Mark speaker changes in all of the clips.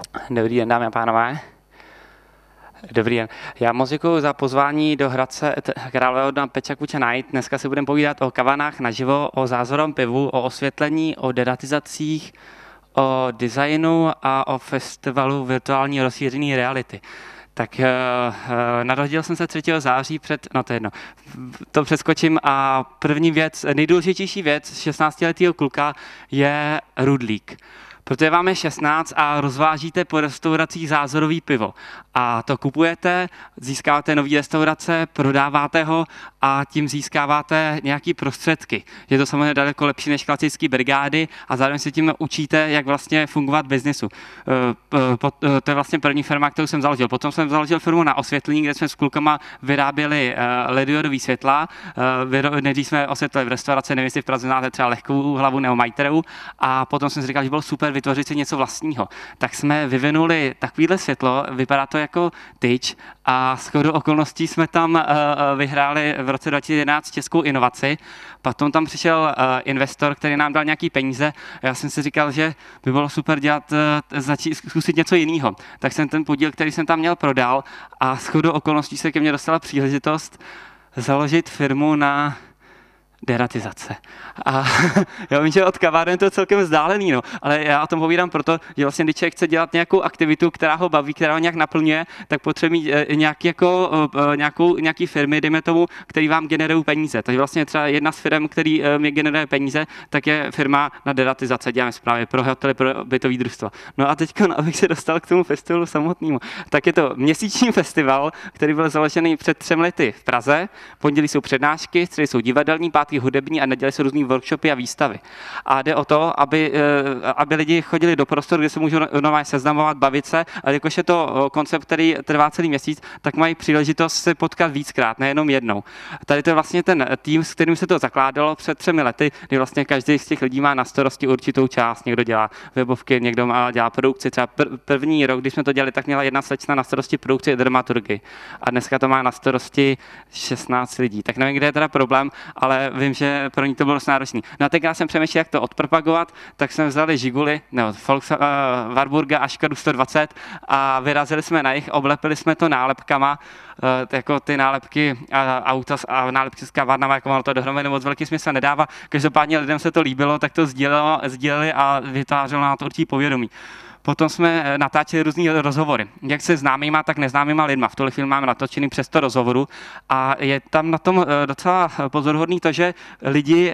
Speaker 1: Dobrý den, dámy a pánové. Dobrý den. Já moc děkuji za pozvání do Hradce Králové na Peča Kuča Night. Dneska si budeme povídat o kavárnách naživo, o zázorovém pivu, o osvětlení, o deratizacích, o designu a o festivalu virtuální rozšířené reality. Tak narodil jsem se 3. září to přeskočím a první věc, nejdůležitější věc 16letého kluka je rudlík. Protože vám je 16 a rozvážíte po restauracích zázorový pivo. A to kupujete, získáváte nový restaurace, prodáváte ho a tím získáváte nějaké prostředky. Je to samozřejmě daleko lepší než klasické brigády a zároveň se tím učíte, jak vlastně fungovat v biznesu. To je vlastně první firma, kterou jsem založil. Potom jsem založil firmu na osvětlení, kde jsme s klukama vyráběli LED-diodový světla. Nejdřív jsme osvětlili v restauraci, nevím, jestli v Praze znáte třeba Lehkou hlavu nebo Majteru. A potom jsem si říkal, že bylo super vytvořit si něco vlastního. Tak jsme vyvinuli takovýhle světlo, vypadá to jako tyč a shodou okolností jsme tam vyhráli v roce 2011 českou inovaci. Potom tam přišel investor, který nám dal nějaký peníze. Já jsem si říkal, že by bylo super zkusit něco jiného. Tak jsem ten podíl, který jsem tam měl, prodal a shodou okolností se ke mně dostala příležitost založit firmu na deratizace. A já vím, že od kaváren to je celkem vzdálený, ale já o tom povídám proto, že vlastně když člověk chce dělat nějakou aktivitu, která ho baví, která ho nějak naplňuje, tak potřebuje mít nějaký firmy, dejme tomu, který vám generují peníze. Takže vlastně třeba jedna z firm, který mi generuje peníze, tak je firma na deratizace, děláme zprávy pro hotely, pro bytový družstva. No a teď, abych se dostal k tomu festivalu samotnému, tak je to měsíční festival, který byl založený před 3 lety v Praze. Pondělí jsou přednášky, středy jsou divadelní, hudební a nedělají se různý workshopy a výstavy. A jde o to, aby lidi chodili do prostoru, kde se můžou normálně seznamovat, bavit se, a jakož je to koncept, který trvá celý měsíc, tak mají příležitost se potkat víckrát, nejenom jednou. Tady to je vlastně ten tým, s kterým se to zakládalo před 3 lety, kdy vlastně každý z těch lidí má na starosti určitou část. Někdo dělá webovky, někdo dělá produkci. Třeba první rok, když jsme to dělali, tak měla jedna slečna na starosti produkci a dramaturgii. A dneska to má na starosti 16 lidí. Tak nevím, kde je teda problém, ale vím, že pro ní to bylo dost náročný. No a teď já jsem přemýšlel, jak to odpropagovat, tak jsme vzali Žiguli, Warburga a Škodu 120 a vyrazili jsme na jich, oblepili jsme to nálepkama, jako ty nálepky auta a nálepky s kavárnama, jako ono to dohromady moc velký smysl nedává. Každopádně lidem se to líbilo, tak to sdíleli a vytvářelo na to určitý povědomí. Potom jsme natáčeli různý rozhovory, jak se známýma, tak neznámýma lidma. V tuhle chvíli máme natočený přes 100 rozhovorů a je tam na tom docela pozoruhodný to, že lidi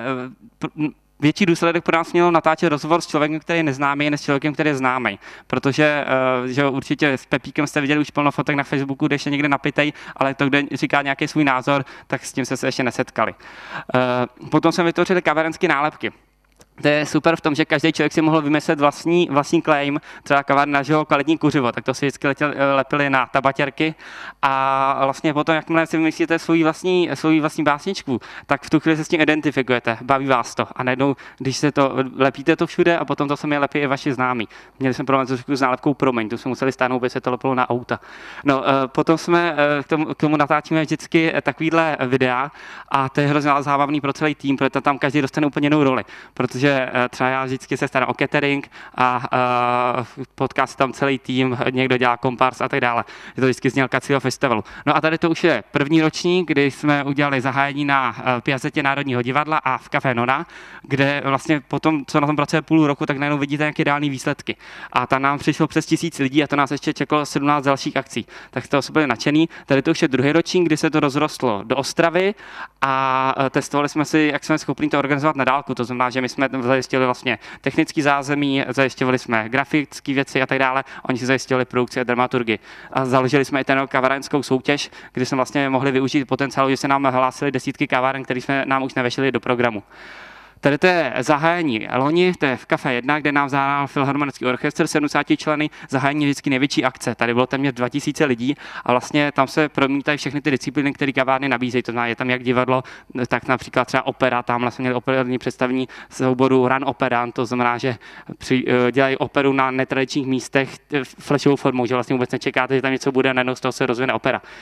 Speaker 1: větší důsledek pro nás mělo natáčet rozhovor s člověkem, který je neznámý, než s člověkem, který je známý. Protože že určitě s Pepíkem jste viděli už plno fotek na Facebooku, kde ještě někde napitej, ale to, kde říká nějaký svůj názor, tak s tím se ještě nesetkali. Potom jsme vytvořili kavárenské nálepky. To je super v tom, že každý člověk si mohl vymyslet vlastní claim, třeba kavárna, že ho kvalitní kuřivo, tak to si vždycky lepili na tabatěrky a vlastně potom, jakmile si vymyslíte svou vlastní básničku, tak v tu chvíli se s tím identifikujete, baví vás to a najednou, když se to lepíte to všude a potom to samé lepí i vaši známí. Měli jsme problém s nálepkou Promiň, tu jsme museli stáhnout, aby se to lepilo na auta. No, potom jsme k tomu natáčíme vždycky takovýhle videa a to je hrozně zábavný pro celý tým, protože tam každý dostane úplně jinou roli, protože třeba já vždycky se starám o catering a potká se tam celý tým, někdo dělá kompars a tak dále. Je to vždycky znělka celého festivalu. No a tady to už je první ročník, kdy jsme udělali zahájení na Piazetě Národního divadla a v Café Nona, kde vlastně potom, co na tom pracuje půl roku, tak najednou vidíte nějaké ideální výsledky. A tam nám přišlo přes 1000 lidí a to nás ještě čekalo 17 dalších akcí. Tak to jsme byli nadšený. Tady to už je druhý ročník, kdy se to rozrostlo do Ostravy a testovali jsme si, jak jsme schopni to organizovat na dálku. To znamená, že my jsme zajistili vlastně technický zázemí, zajistili jsme grafické věci a tak dále. Oni si zajistili produkci a dramaturgii. A založili jsme i ten kavárenskou soutěž, kdy jsme vlastně mohli využít potenciálu, že se nám hlásili desítky kaváren, které jsme nám už nevešli do programu. Tady to je zahájení loni, to je v Café 1, kde nám zahrál Filharmonický orchestr 70 členy, zahájení vždycky největší akce. Tady bylo téměř 2000 lidí a vlastně tam se promítají všechny ty disciplíny, které kavárny nabízejí. To znamená, je tam jak divadlo, tak například třeba opera, tam jsme měli operní představení souboru Run Opera, to znamená, že dělají operu na netradičních místech flashovou formou, že vlastně vůbec nečekáte, že tam něco bude, najednou z toho se rozvine opera.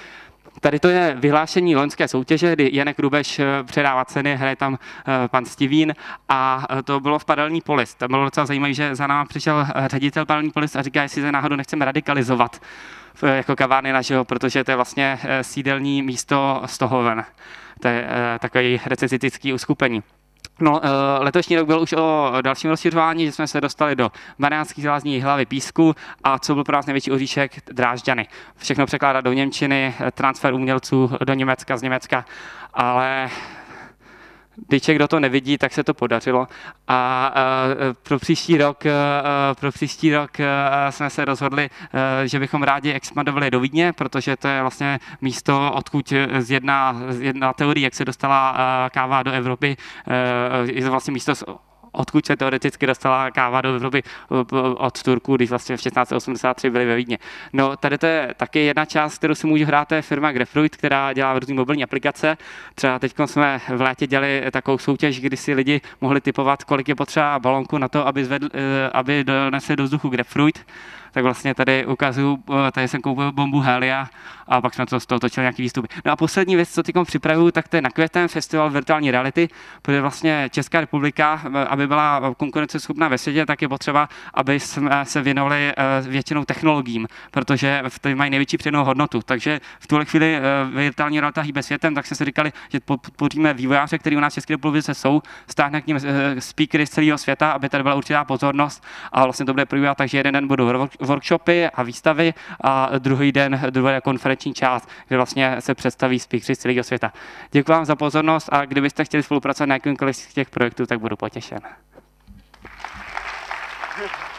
Speaker 1: Tady to je vyhlášení loňské soutěže, kdy Janek Rubeš předává ceny, hraje tam pan Stivín a to bylo v Paralelní polis. To bylo docela zajímavé, že za náma přišel ředitel Paralelní polis a říká, jestli se náhodou nechceme radikalizovat jako kavárny naživo, protože to je vlastně sídelní místo Stohoven. To je takový recesistický uskupení. No, letošní rok byl už o dalším rozšiřování, že jsme se dostali do Mariánských Lázní, Hlavy písku a co byl pro nás největší oříšek, Drážďany. Všechno překládat do němčiny, transfer umělců do Německa, z Německa, ale když kdo to nevidí, tak se to podařilo. A pro příští rok jsme se rozhodli, že bychom rádi expandovali do Vídně, protože to je vlastně místo, odkud jedna teorie, jak se dostala káva do Evropy, je to vlastně místo, odkud se teoreticky dostala káva do Evropy od Turků, když vlastně v 1683 byli ve Vídně. No, tady to je taky jedna část, kterou si můžu hrát, to je firma Grapefruit, která dělá různé mobilní aplikace. Třeba teď jsme v létě dělali takovou soutěž, kdy si lidi mohli typovat, kolik je potřeba balonku na to, aby donesli do vzduchu Grapefruit. Tak vlastně tady ukazuju, tady jsem koupil bombu Helia a pak jsme to z toho točili nějaký výstupy. No a poslední věc, co teďkom připravuju, tak to je na květen festival virtuální reality, protože vlastně Česká republika, aby byla konkurenceschopná ve světě, tak je potřeba, aby jsme se věnovali většinou technologiím, protože ty mají největší přidanou hodnotu. Takže v tuhle chvíli virtuální realita hýbe světem, tak jsme si říkali, že podpoříme vývojáře, kteří u nás v České republice jsou, stáhne k ním speakery z celého světa, aby tady byla určitá pozornost a vlastně to bude probíhat, takže jeden den budou workshopy a výstavy a druhý den druhá konferenční část, kde vlastně se představí speakeři z celého světa. Děkuji vám za pozornost a kdybyste chtěli spolupracovat na jakýmkoliv z těch projektů, tak budu potěšen.